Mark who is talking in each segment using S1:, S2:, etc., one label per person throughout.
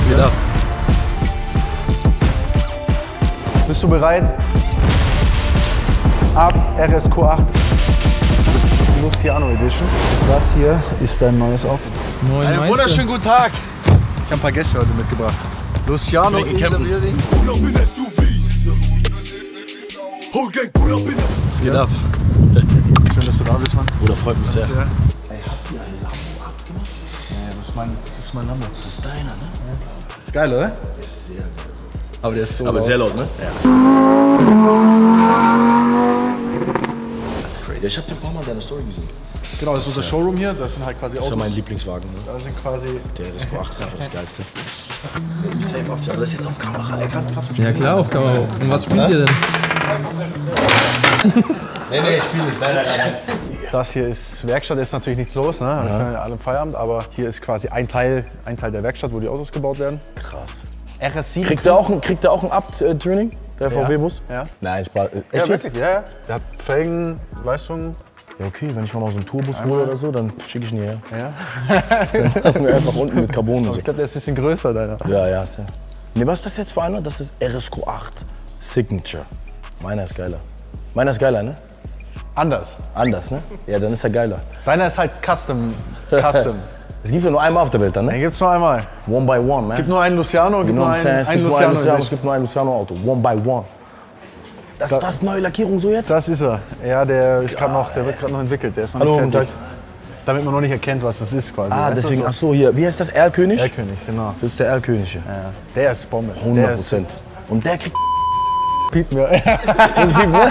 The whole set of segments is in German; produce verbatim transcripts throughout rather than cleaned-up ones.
S1: geht ab?
S2: Bist du bereit? Ab R S Q acht Luciano Edition. Das hier ist dein neues Auto.
S3: Moin,
S2: Einen
S3: Meister.
S2: wunderschönen guten Tag. Ich habe ein paar Gäste heute mitgebracht. Luciano in der Building.
S1: Es geht ab.
S2: Schön, dass du da bist, Mann.
S1: Bruder, freut mich sehr.
S2: Ey, habt ihr einen Lappen abgemacht? Ja, das ist mein, das ist mein Name.
S1: Das ist deiner, ne?
S2: Ja. Ist geil, oder?
S1: Ist sehr geil.
S2: Aber der ist so
S1: Aber
S2: laut.
S1: sehr laut, ne?
S2: Ja.
S1: Das ist crazy. Ich hab dir ein paar Mal deine Story gesehen.
S2: Genau, das ist unser Showroom hier. Das sind halt quasi
S1: Das ist
S2: Autos.
S1: ja mein Lieblingswagen, ne?
S2: Das sind quasi...
S1: Der R S Q acht ist einfach das Geilste. Safe up, aber das ist jetzt auf Kamera. Er kann trotzdem
S3: Ja klar, auf Kamera. Und was spielt ihr denn?
S1: Nee, nee, ich spiele nicht. Nein, nein, nein.
S2: Das hier ist Werkstatt, ist natürlich nichts los, ne? Das ist ja alle im Feierabend, aber hier ist quasi ein Teil, ein Teil der Werkstatt, wo die Autos gebaut werden.
S1: Krass.
S2: R S sieben.
S1: Kriegt der auch ein, kriegt der auch ein Up-Tuning, der V W-Bus?
S2: Ja.
S1: Nein, ich war.
S2: Ja,
S1: Echt jetzt?
S2: wirklich, ja, ja. Der hat Felgen, Leistung.
S1: Ja, okay, wenn ich mal noch so einen Tourbus hole oder so, dann schicke ich ihn hierher.
S2: Ja.
S1: Dann wir einfach unten mit Carbon und so.
S2: Ich glaube, der ist ein bisschen größer, deiner.
S1: Ja, ja, ist ja. Ne, was ist das jetzt für einer? Das ist R S Q acht Signature. Meiner ist geiler. Meiner ist geiler, ne?
S2: Anders.
S1: Anders, ne? Ja, dann ist er geiler.
S2: Deiner ist halt Custom. Custom.
S1: Es gibt ja nur einmal auf der Welt dann,
S2: Den
S1: ne?
S2: gibt's nur einmal.
S1: One by one, man.
S2: Es gibt nur einen Luciano, gibt
S1: You know
S2: nur
S1: what I'm
S2: einen,
S1: saying? Es
S2: einen
S1: gibt nur ein
S2: Luciano.
S1: Luciano, es gibt nur ein Luciano-Auto. One by one. Das ist das neue Lackierung so jetzt?
S2: Das ist er. Ja, der ist gerade noch, der wird gerade noch entwickelt. Der ist noch
S1: Hallo,
S2: nicht
S1: guten
S2: fertig.
S1: Tag.
S2: Damit man noch nicht erkennt, was das ist quasi.
S1: Ah,
S2: Weißt du,
S1: deswegen,
S2: so-
S1: ach so, hier. Wie heißt das? Erlkönig?
S2: Erlkönig, genau.
S1: Das ist der Erlkönig hier.
S2: Ja. Der ist Bombe. Der
S1: hundert
S2: ist
S1: Prozent. Und der kriegt
S2: piept mir.
S1: das Piep, ne?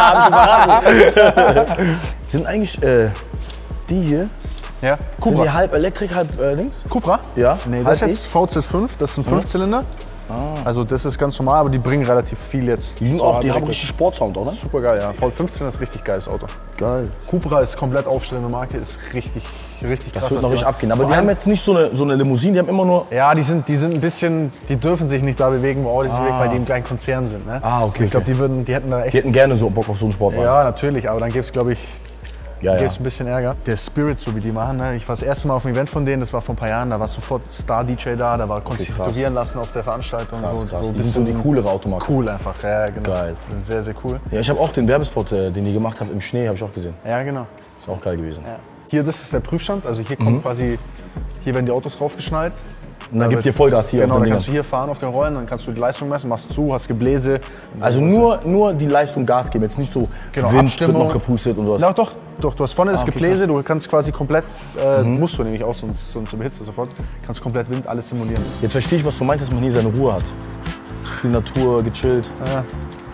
S1: Hab ich verraten. Sind eigentlich äh, die hier,
S2: Ja,
S1: sind
S2: Cupra.
S1: die halb Elektrik, halb äh, Dings?
S2: Cupra?
S1: Ja.
S2: Nee, das ist
S1: Halb
S2: jetzt V Z fünf, das ist ein Fünfzylinder. Also das ist ganz normal, aber die bringen relativ viel jetzt.
S1: Die, sind
S2: zur
S1: auch, die haben
S2: Arbeit.
S1: richtig Sportsound, oder?
S2: Super geil, ja. V fünfzylinder ist ein richtig geiles Auto.
S1: Geil.
S2: Cupra ist komplett aufstellende Marke, ist richtig, richtig krass.
S1: Das wird
S2: was
S1: noch
S2: die
S1: richtig
S2: machen.
S1: abgehen. Aber
S2: Vor
S1: die haben
S2: allem-
S1: jetzt nicht so eine, so eine Limousine, die haben immer nur...
S2: Ja, die sind, die sind ein bisschen, die dürfen sich nicht da bewegen, wo Audi sich bewegt, weil die im gleichen Konzern sind. Ne?
S1: Ah, okay,
S2: Ich glaube,
S1: okay.
S2: die würden, die hätten da echt.
S1: Die hätten gerne so Bock auf so einen Sportwagen.
S2: Ja, natürlich, aber dann gäbe es, glaube ich,
S1: ja, ja.
S2: gäb's ein bisschen Ärger. Der Spirit, so wie die machen, ne? Ich war das erste Mal auf einem Event von denen, das war vor ein paar Jahren, da war sofort Star-D J da, da war konnte sich
S1: krass.
S2: tätowieren lassen auf der Veranstaltung.
S1: Krass,
S2: so,
S1: krass.
S2: So ein
S1: Die sind so die
S2: bisschen
S1: coolere Automarke.
S2: cool einfach, ja, genau.
S1: Geil.
S2: Die sind sehr, sehr cool.
S1: Ja, ich habe auch den Werbespot, äh, den die gemacht haben, im Schnee, habe ich auch gesehen.
S2: Ja, genau.
S1: Ist auch geil gewesen.
S2: Ja. Hier, das ist der Prüfstand, also hier kommt quasi, hier werden die Autos raufgeschnallt.
S1: Und dann gibt ihr Vollgas hier
S2: Genau,
S1: auf
S2: dann
S1: den
S2: kannst du
S1: Dingern.
S2: hier fahren auf den Rollen, dann kannst du die Leistung messen, machst zu, hast Gebläse.
S1: Also nur, nur die Leistung Gas geben, jetzt nicht so
S2: Genau,
S1: Wind
S2: Abstimmung.
S1: wird noch gepustet und sowas.
S2: Ja, doch, doch, du hast vorne das
S1: okay,
S2: Gebläse, du kannst quasi komplett, äh, musst du nämlich auch, sonst, sonst überhitzt du sofort, kannst komplett Wind, alles simulieren.
S1: Jetzt verstehe ich, was du meinst, dass man hier seine Ruhe hat. Viel Natur, gechillt.
S2: Ja.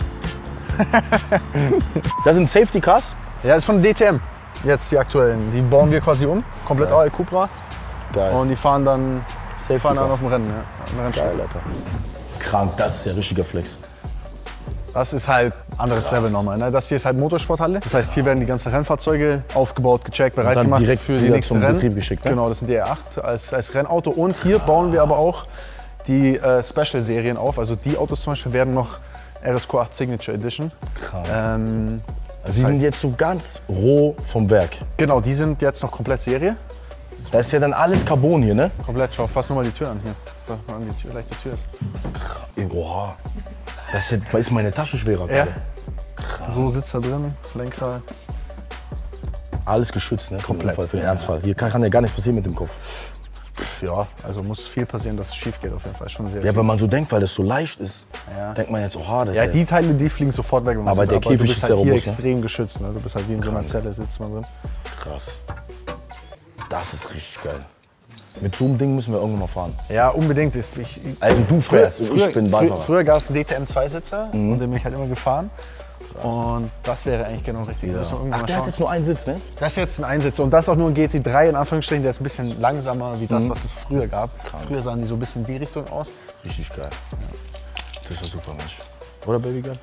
S1: Das sind Safety Cars.
S2: Ja, das ist von D T M, jetzt die aktuellen. Die bauen wir quasi um, komplett all Cupra.
S1: Geil.
S2: Und die fahren dann,
S1: Safety
S2: fahren dann
S1: Car.
S2: auf dem Rennen. Ja, auf dem Rennstrecke.
S1: Geil, Alter. Krank, das ist ja richtiger Flex.
S2: Das ist halt ein anderes Level nochmal. Ne? Das hier ist halt Motorsporthalle. Das heißt, hier werden die ganzen Rennfahrzeuge aufgebaut, gecheckt, bereit
S1: dann
S2: gemacht
S1: direkt
S2: für die
S1: wieder
S2: nächsten
S1: zum
S2: Rennen.
S1: Betrieb geschickt, ne?
S2: Genau, das sind die R acht als, als Rennauto. Und hier bauen wir aber auch die äh, Special-Serien auf. Also die Autos zum Beispiel werden noch R S Q acht Signature Edition.
S1: Krank.
S2: Ähm,
S1: Also die sind jetzt so ganz roh vom Werk.
S2: genau, die sind jetzt noch komplett Serie.
S1: Da ist ja dann alles Carbon hier, ne?
S2: Komplett, schau, fass nur mal die Tür an hier. Fass mal an, die Tür, gleich die Tür ist.
S1: Oha. Das ist, ist meine Tasche schwerer
S2: Ja.
S1: gerade.
S2: So sitzt da drin, Lenkrad.
S1: Alles geschützt, ne?
S2: Komplett.
S1: Für den, Fall, für den Ernstfall. Hier kann, kann ja gar nichts passieren mit dem Kopf.
S2: Ja, also muss viel passieren, dass es schief geht auf jeden Fall. Schon sehr,
S1: Ja,
S2: sehr
S1: wenn man so denkt, weil das so leicht ist,
S2: Ja.
S1: denkt man jetzt, oha, der,
S2: Ja, die Teile, die fliegen sofort weg. Wenn man
S1: Aber
S2: es
S1: der
S2: ist.
S1: Käfig
S2: du bist
S1: ist
S2: halt
S1: sehr
S2: hier
S1: robust, ne?
S2: extrem geschützt. Ne? Du bist halt wie in so einer Zelle, sitzt man drin.
S1: krass. Das ist richtig geil. Mit so einem Ding müssen wir irgendwann mal fahren.
S2: Ja, unbedingt. Ich, ich,
S1: Also du fährst und ich bin Beifahrer.
S2: Früher, früher gab es einen D T M zwei-Sitzer und den bin ich halt immer gefahren. Und das wäre eigentlich genau richtig.
S1: Ja.
S2: Müssen wir irgendwann
S1: Ach,
S2: mal
S1: der hat
S2: schauen.
S1: jetzt nur einen Sitz, ne?
S2: Das ist jetzt ein Einsitzer und das ist auch nur ein G T drei in Anführungsstrichen. Der ist ein bisschen langsamer wie das, was es früher gab. Früher sahen die so ein bisschen in die Richtung aus.
S1: Richtig geil. Das ist doch super, Mensch. Oder, Baby Girl?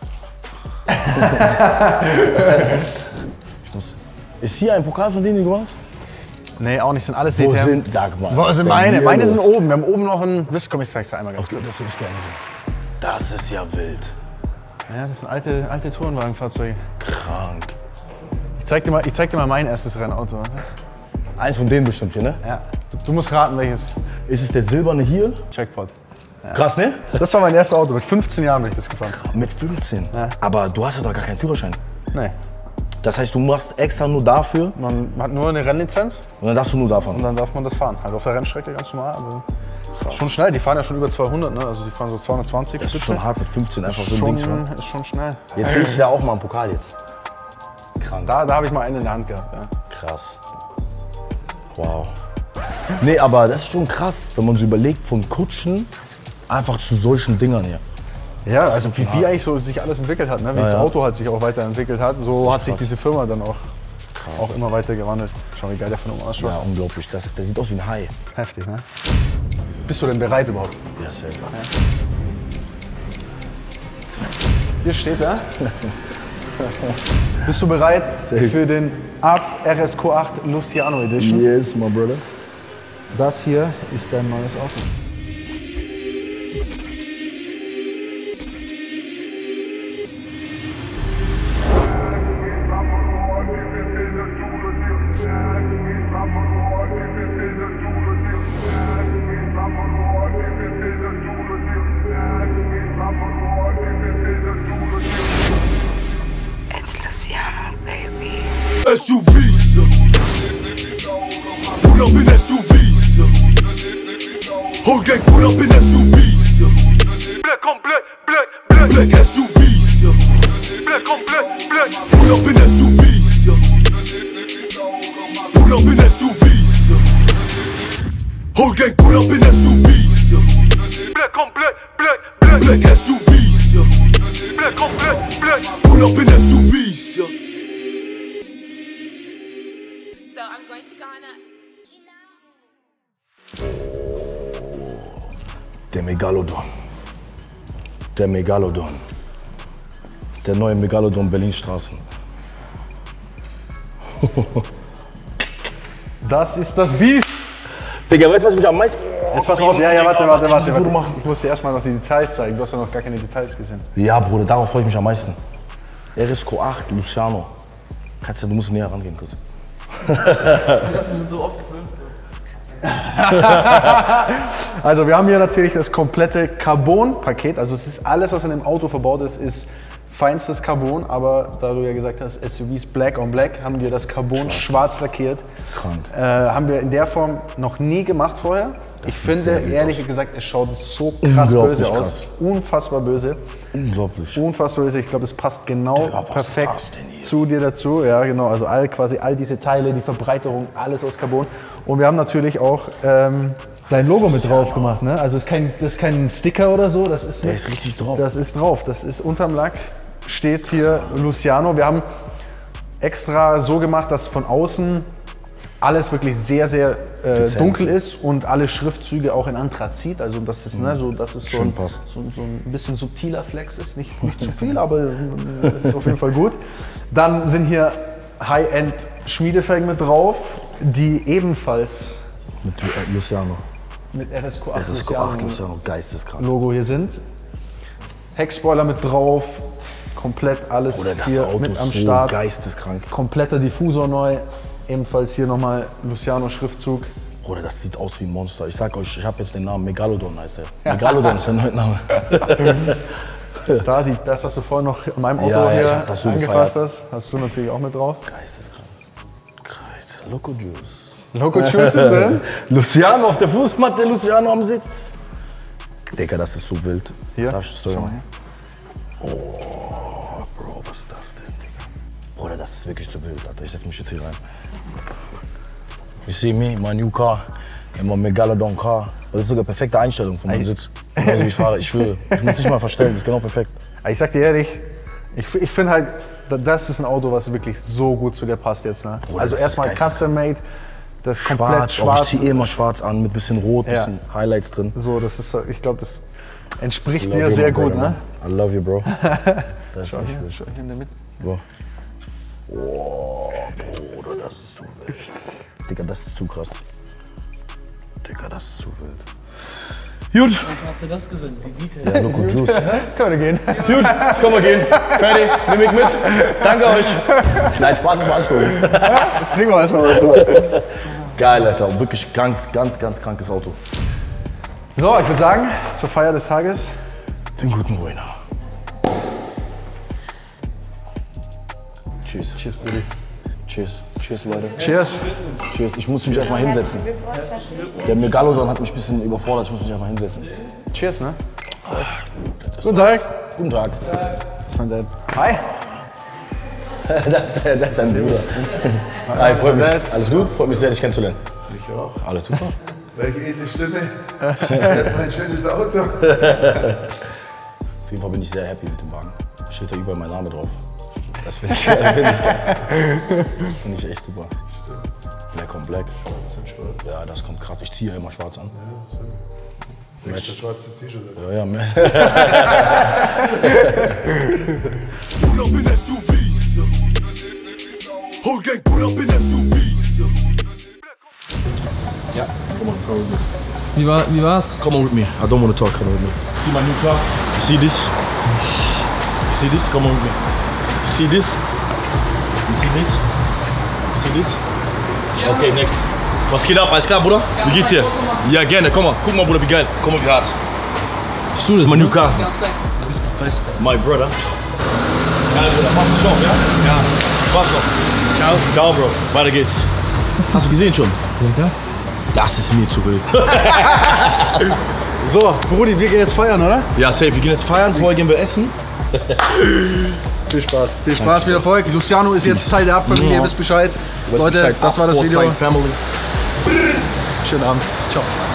S1: Ich muss- Ist hier ein Pokal von denen, die gewonnen hast?
S2: Nee, auch nicht. Sind alles
S1: Wo
S2: D T M.
S1: sind, sag mal.
S2: Wo sind
S1: was
S2: meine?
S1: denn hier
S2: Meine sind
S1: los?
S2: oben. Wir haben oben noch ein. Wisst, komm, ich zeig's dir einmal ganz kurz.
S1: Das will ich gerne sehen. Das ist ja wild.
S2: Ja, das sind alte, alte Tourenwagenfahrzeuge.
S1: Krank.
S2: Ich zeig dir mal, ich zeig dir mal mein erstes Rennauto.
S1: Eins von denen bestimmt hier, ne?
S2: Ja. Du musst raten, welches.
S1: Ist es der silberne hier?
S2: Jackpot.
S1: Krass, ne?
S2: Das war mein erstes Auto, mit fünfzehn Jahren bin ich das gefahren.
S1: Mit fünfzehn?
S2: Ja.
S1: Aber du hast ja doch gar keinen Führerschein.
S2: Nee.
S1: Das heißt, du machst extra nur dafür
S2: Man hat nur eine Rennlizenz
S1: und dann darfst du nur davon.
S2: und dann darf man das fahren. Halt auf der Rennstrecke ganz normal, aber schon schnell. Die fahren ja schon über zweihundert, ne? Also die fahren so zweihundertzwanzig.
S1: Das ist schon hart mit fünfzehn einfach so ein
S2: schon,
S1: Ding. Ne?
S2: ist schon schnell.
S1: Jetzt sehe ich ja auch mal einen Pokal jetzt. Krank.
S2: Da, da habe ich mal einen in der Hand gehabt. Ja.
S1: Krass. Wow. Nee, aber das ist schon krass, wenn man so überlegt, von Kutschen einfach zu solchen Dingern hier.
S2: Ja, also wie, wie eigentlich so sich alles entwickelt hat, ne? Wie
S1: Ja,
S2: das
S1: ja.
S2: Auto halt sich auch weiterentwickelt hat, so hat sich
S1: krass.
S2: diese Firma dann auch, auch immer weiter gewandelt. Schau, wie geil der von oben ausschaut.
S1: Ja, unglaublich. Das, der sieht aus wie ein Hai.
S2: Heftig, ne? Bist du denn bereit überhaupt?
S1: Ja, sehr geil.
S2: Hier steht er. Bist du bereit
S1: Safe.
S2: für den Abt R S Q acht Luciano Edition?
S1: Yes, my brother.
S2: Das hier ist dein neues Auto.
S4: It's Luciano, baby.
S5: S U Vs, pull up in S U Vs, whole gang pull up in S U Vs, black on black, black, black, black S U Vs, black on black, black, pull up in S U Vs, pull up in S U Vs, whole gang pull up in S U Vs, black on black, black, black, black S U Vs, black on black, black, pull up in S U Vs.
S4: So I'm going to Ghana.
S1: Der Megalodon. Der Megalodon. Der neue Megalodon Berlinstraßen.
S2: Das ist das Biest.
S1: Digga, weißt du, was mich am meisten...
S2: Jetzt pass mal auf, ja, ja, warte, warte, warte.
S1: Foto
S2: warte.
S1: machen.
S2: Ich muss dir erstmal noch die Details zeigen. Du hast ja noch gar keine Details gesehen.
S1: Ja, Bruder, darauf freue ich mich am meisten. R S Q acht, Luciano. Katja, du musst näher rangehen kurz.
S2: Also wir haben hier natürlich das komplette Carbon-Paket. Also es ist alles, was in dem Auto verbaut ist, ist feinstes Carbon. Aber da du ja gesagt hast, S U Vs Black on Black, haben wir das Carbon schwarz lackiert.
S1: Krank.
S2: Äh, haben wir in der Form noch nie gemacht vorher. Ich
S1: sieht sehr
S2: finde,
S1: gut
S2: ehrlich
S1: aus.
S2: gesagt, es schaut so krass
S1: Unglaublich
S2: böse aus.
S1: krass.
S2: Unfassbar böse.
S1: Unglaublich.
S2: Unfassbar böse. Ich glaube, es passt genau
S1: Digga, was
S2: perfekt
S1: war's denn hier?
S2: zu dir dazu. Ja, genau. Also all, quasi all diese Teile, die Verbreiterung, alles aus Carbon. Und wir haben natürlich auch ähm, dein Logo mit drauf gemacht. Ne? Also es ist kein, das ist kein Sticker oder so. Das ist,
S1: Der
S2: mit,
S1: ist richtig drauf.
S2: Das ist drauf. Das ist unterm Lack. Steht hier Luciano. Wir haben extra so gemacht, dass von außen alles wirklich sehr, sehr äh, dunkel ist und alle Schriftzüge auch in Anthrazit. Also das ist, ne, so, das ist so,
S1: Schön
S2: ein,
S1: passt.
S2: so, so ein bisschen subtiler Flex ist. Nicht, nicht zu viel, aber äh, ist auf jeden Fall gut. Dann sind hier High-End Schmiedefelgen mit drauf, die ebenfalls
S1: Mit äh, Luciano.
S2: mit R S Q acht
S1: R S Q acht, Luciano, geisteskrank.
S2: Logo hier sind. Heckspoiler mit drauf, komplett alles
S1: Oder das
S2: hier
S1: Auto
S2: mit
S1: ist
S2: am
S1: so
S2: Start.
S1: geisteskrank.
S2: Kompletter Diffusor neu, ebenfalls hier nochmal Luciano-Schriftzug.
S1: Bruder, das sieht aus wie ein Monster. Ich sag euch, ich habe jetzt den Namen Megalodon heißt der. Megalodon ist der neue Name.
S2: Da, die, das, was du vorhin noch in meinem Auto
S1: Ja, ja, ich
S2: hier
S1: hab das so
S2: angefasst
S1: gefeiert.
S2: hast, hast du natürlich auch mit drauf.
S1: Geisteskrank. Geist. Loco Juice.
S2: Loco Juice ist drin.
S1: Luciano auf der Fußmatte, Luciano am Sitz. Digga, das ist so wild.
S2: Hier,
S1: Das ist so.
S2: schau mal her.
S1: Oh, Bro, was ist das denn, Digga? Bruder, das ist wirklich so wild, Alter. Ich setz mich jetzt hier rein. You see me, my new car, in my Megalodon car. Das ist sogar perfekte Einstellung von meinem Sitz. Genauso wie ich fahre, ich schwöre. Ich muss nicht mal verstellen, das ist genau perfekt.
S2: Ich sag dir ehrlich, ich, ich finde halt, da- das ist ein Auto, was wirklich so gut zu dir passt jetzt. Ne?
S1: Bruder,
S2: Also
S1: das ist
S2: erstmal
S1: geisteskrank.
S2: custom made, das ist komplett
S1: Schwarz,
S2: schwarz.
S1: Oh, ich zieh eh immer schwarz an, mit bisschen Rot,
S2: Ja.
S1: bisschen Highlights drin.
S2: So, das ist, ich glaube, das entspricht
S1: Love
S2: dir
S1: you,
S2: sehr
S1: my
S2: gut.
S1: brother,
S2: Ne?
S1: man. I love you, bro. Das ist
S2: Schau
S1: echt
S2: hier,
S1: wild.
S2: schau hier in der Mitte.
S1: Bro. Oh, Bruder, das ist zu wild. Digga, das ist zu krass. Digga, das ist zu wild. Gut.
S3: Hast du das gesehen? Die Details.
S1: Ja, Loco Juice.
S2: Können wir gehen?
S1: Gut, können wir gehen. Fertig, nimm mich mit. Danke euch. Nein, Spaß ist mal anstoßen.
S2: Jetzt trinken wir erstmal was.
S1: Geil, Alter. Wirklich ganz, ganz, ganz krankes Auto.
S2: So, ich würde sagen, zur Feier des Tages.
S1: Den guten Ruiner. Cheers.
S2: Cheers, Brudi.
S1: Cheers. Cheers, Leute.
S2: Cheers.
S1: Cheers. Ich muss mich erstmal hinsetzen. Der Megalodon hat mich ein bisschen überfordert. Ich muss mich erstmal hinsetzen.
S2: Cheers, ne?
S1: Guten Tag. Guten Tag.
S2: Das ist mein Dad. Hi.
S1: das, das ist dein Bruder. Hi, freut mich. Alles gut? Freut mich sehr, dich kennenzulernen.
S6: Ich auch.
S1: Alles super.
S6: Welche edle Stimme. Fährt mein schönes Auto.
S1: Auf jeden Fall bin ich sehr happy mit dem Wagen. Steht da überall mein Name drauf. Das finde ich, find ich geil. Das finde ich echt super. Black on Black.
S6: Schwarz und schwarz.
S1: Ja, das kommt krass. Ich ziehe ja immer schwarz an.
S6: Ja, so. Extra schwarzes T-Shirt.
S1: Ja, ja, man.
S5: Pull up in S U Vs. Whole gang pull up in S U Vs.
S1: Ja, come on, come with me.
S3: Wie, war, wie war's?
S1: Come on with me. I don't want to talk, come on with me. See my new car? You see this? You see this? Come on with me. You see this? You see this? You see this? Okay, next. Was geht ab? Alles klar, Bruder? Wie geht's dir? Ja, gerne. Komm mal. Guck mal, Bruder, wie geil. Guck mal, wie hart. Das ist mein new car.
S3: Das ist der Beste.
S1: My brother. Geil, Bruder. Mach dich auf, ja?
S3: Ja.
S1: Spaß noch.
S3: Ciao.
S1: Ciao, Bro. Weiter geht's. Hast du gesehen schon?
S3: Ja.
S1: Das ist mir zu wild.
S2: So, Brudi, wir gehen jetzt feiern, oder?
S1: Ja, safe. Wir gehen jetzt feiern. Vorher gehen wir essen.
S2: Viel Spaß. Viel Spaß, viel Erfolg. Luciano ist jetzt Teil der Abfamilie, ihr wisst Bescheid. Leute, das war das Video.
S1: Family.
S2: Schönen Abend. Ciao.